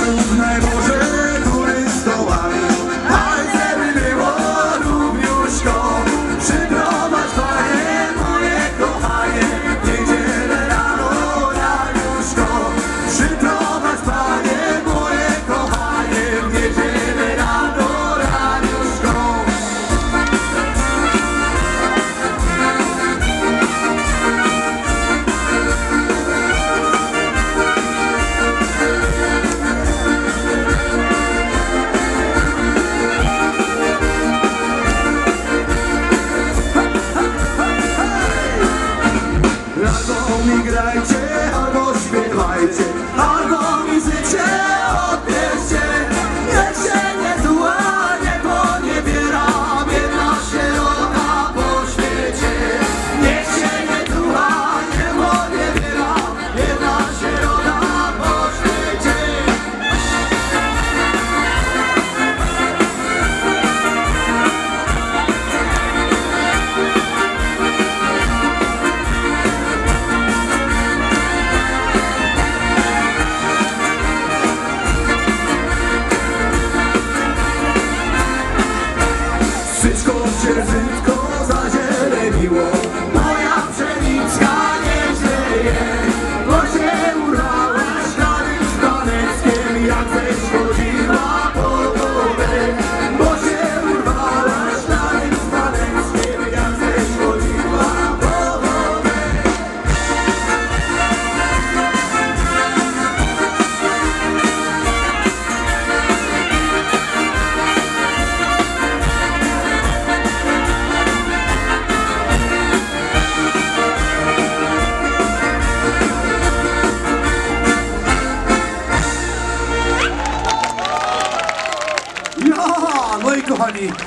równe morze turystowali, ale żeby było równiuszko. Przyprowadź Panie moje kochanie, w niedzielę rano raniuszko. Przyprowadź Panie moje kochanie, w niedzielę rano raniuszko. Albo mi grajcie, albo śpiewajcie, albo mi życie odbierzcie. Niech się nie tuła, nie poniebiera biedna sierota po świecie. Niech się nie tuła, nie poniebiera biedna sierota po świecie. Wszystko księżycko zazieleniło, moja pszenicka nie żyje, bo się urwała śladem szklaneckiem, jak ześ chodziła po wodę. Bo się urwała śladem szklaneckim, jak ześ chodziła po wodę. Ja, no i kochani.